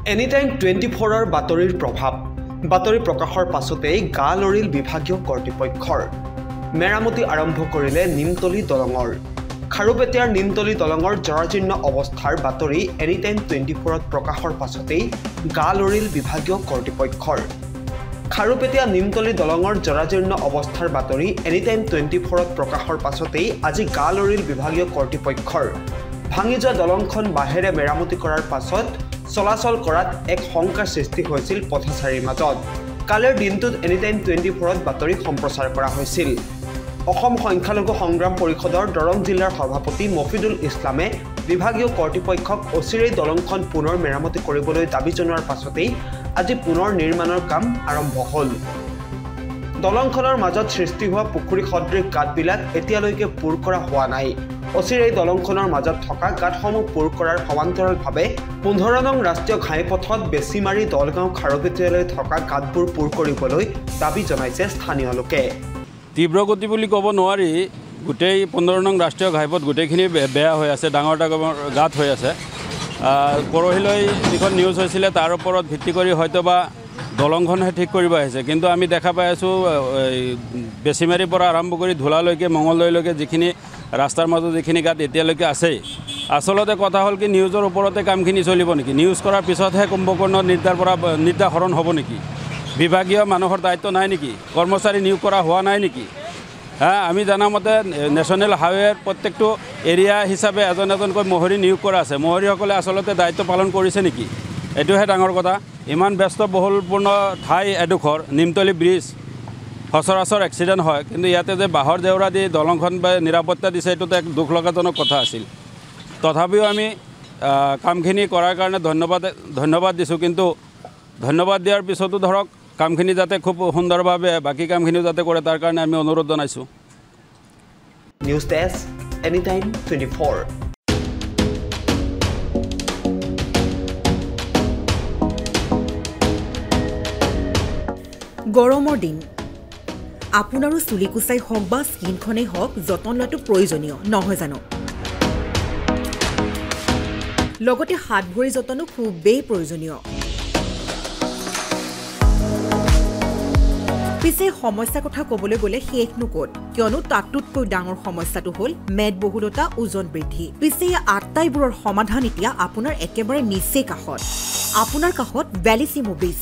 anytime 24ৰ বাতৰিৰ প্ৰভাৱ বাতৰি প্ৰকাশৰ পাছতেই গা লৰিল বিভাগীয় কৰ্তৃপক্ষৰ মেৰামতি আৰম্ভ কৰিলে নিমতলী দলঙৰ খাৰুপেটিয়াৰ নিমতলী দলঙৰ জৰাজীৰ্ণ অৱস্থাৰ বাতৰি এনিটাইম 24ত প্ৰকাশৰ পাছতেই গা লৰিল বিভাগীয় কৰ্তৃপক্ষৰ খাৰুপেটিয়া নিমতলী দলঙৰ জৰাজীৰ্ণ অৱস্থাৰ বাতৰি এনিটাইম 24ত প্ৰকাশৰ পাছতেই আজি গা লৰিল বিভাগীয় কৰ্তৃপক্ষৰ ভাঙি যোৱা দলংখন বাহেৰে মেৰামতি কৰাৰ পাছত চলাচল কৰাত এক শংকাৰ সৃষ্টি হৈছিল পথচাৰীৰ মাজত কালিৰ দিনটোত এনিটাইম 24ত বাতৰি সম্প্ৰচাৰ কৰা হৈছিল অসম সংখ্যালঘু সংগ্ৰাম পৰিষদৰ দৰং জিলাৰ সভাপতি মফিদুল ইছলামে বিভাগীয় কৰ্তৃপক্ষক অচিৰেই দলংখন পুনৰ মেৰামতি কৰিবলৈ দাবী জনোৱাৰ পাছতেই আজি পুনৰ নিৰ্মাণৰ কাম আৰম্ভ হ'ল দলংখনৰ মাজত সৃষ্টি হোৱা পুখুৰী সদৃশ গাঁতবিলাক এতিয়ালৈকে পুৰ কৰা হোৱা নাই অচিৰেই দলংখনৰ মাজত থকা গাঁতসমূহ পুৰ কৰাৰ সমান্তৰালভাৱে 15 নং ৰাষ্ট্ৰীয় ঘাইপথত বেছিমাৰী দলগাঁও খাৰুপেটিয়ালৈ থকা গাঁতবোৰ পুৰ কৰিবলৈ দাবী জনাইছে স্থানীয় লোকে তীব্ৰ গতি বুলি ক'ব নোৱাৰি গোটেই 15 নং ৰাষ্ট্ৰীয় ঘাইপথ গোটেইখিনি বেয়া হৈ আছে ডাঙৰ গাঁত হৈ আছে পৰহিলৈ যিখন নিউজ হৈছিলে তাৰ ওপৰত ভিত্তি কৰি হয়তোবা দলংখনহে ঠিক কৰিব আহিছে কিন্তু আমি দেখা পাই আছোঁ বেছিমাৰীৰ পৰা আৰম্ভ কৰি ধুলালৈকে মঙলদৈলৈকে যিখিনি ৰাস্তাৰ মাজত যিখিনি গাঁত এতিয়ালৈকে আছেই আচলতে কথা হ'ল কি নিউজৰ ওপৰতে কামখিনি চলিব নেকি নিউজ কৰাৰ পিছতহে কুম্ভকৰ্ণ নিৰ্ধাৰণ হ'ব নেকি বিভাগীয় মানুহৰ দায়িত্ব নাই নেকি কৰ্মচাৰী নিয়োগ কৰা হোৱা নাই নেকি আমি জানামতে নেশ্যনেল হাইৱেৰ প্ৰত্যেকটো এৰিয়া হিচাপে এজনকৈ মহৰী নিয়োগ কৰা আছে মহৰীসকলে আচলতে দায়িত্ব পালন কৰিছে নেকি এইটোহে ডাঙৰ কথা ইমান ব্যস্ত বহুলপূৰ্ণ ঠাই এডোখৰ নিমতলী ব্ৰিজ সচৰাচৰ এক্সিডেণ্ট হয় কিন্তু ইয়াতে যে বাঁহৰ জেওৰা দি দলংখন বা নিৰাপত্তা দিছে এইটোতো এক দুখ লগাজনক কথা আছিল তথাপিও আমি কামখিনি কৰাৰ কাৰণে ধন্যবাদ দিছোঁ কিন্তু ধন্যবাদ দিয়াৰ পিছতো ধৰক কামখিনি যাতে খুব সুন্দৰভাৱে বাকী কামখিনিও যাতে কৰে তাৰ কাৰণে আমি অনুৰোধ জনাইছোঁ নিউজ ডেস্ক এনিটাইম 24 গৰমৰ দিন আপোনাৰো চুলি কুচাই হওক বা স্কিনখনেই হওক যতন লোৱাটো প্ৰয়োজনীয় নহয় জানো লগতে হাত ভৰি যতনো খুবেই প্ৰয়োজনীয় পিছে সমস্যাৰ কথা ক'বলৈ গ'লে শেষনো ক'ত কিয়নো তাতোতকৈ ডাঙৰ সমস্যাটো হ'ল মেদবহুলতা ওজন বৃদ্ধি পিছে এই আটাইবোৰৰ সমাধান এতিয়া আপোনাৰ একেবাৰে নিচেই কাষত আপোনাৰ কাষত ভেলিচিমো বিচ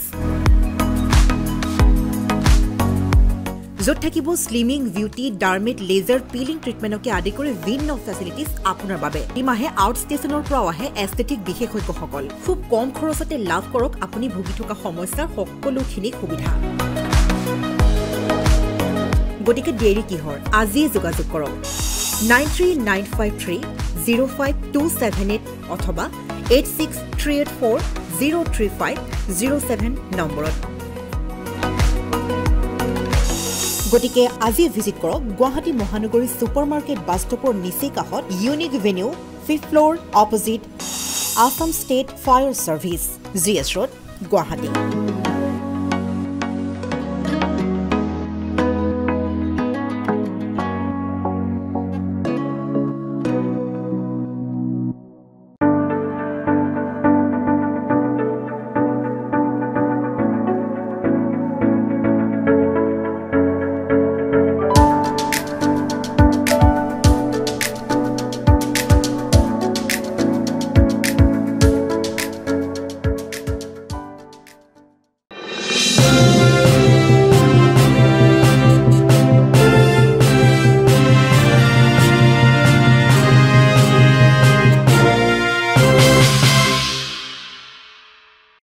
য'ত থাকিব স্লিমিং বিউটি ডাৰ্মেট লেজাৰ পিলিং ট্ৰিটমেণ্টকে আদি কৰি ভিন্ন ফেচিলিটিজ আপোনাৰ বাবে ইমাহে আউট ষ্টেচনৰ পৰাও আহে এস্থেটিক বিশেষজ্ঞসকল খুব কম খৰচতে লাভ কৰক আপুনি ভুগি থকা সমস্যাৰ সকলোখিনি সুবিধা গতিকে দেৰি কিহৰ আজিয়ে যোগাযোগ কৰক 9395305278 অথবা 8638403507 নম্বৰত গতিকে আজি ভিজিট কৰক গুৱাহাটী মহানগৰী ছুপাৰমাৰ্কেট বাছ ষ্টপৰ নিচেই কাষত unique venue 5th floor opposite Assam state fire service GS road Guwahati